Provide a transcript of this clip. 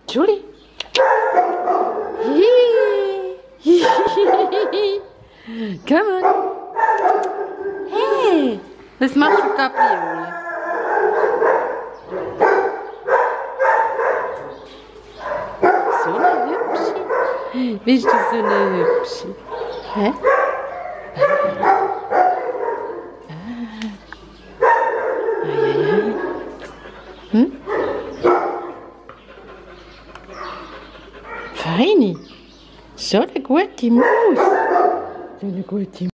Julie? Come on. Hey, was machst du, Gabriele? So eine hübsche. Bist du so eine hübsche? Hä? Hm? Feini. So eine gute Maus. So eine gute Maus.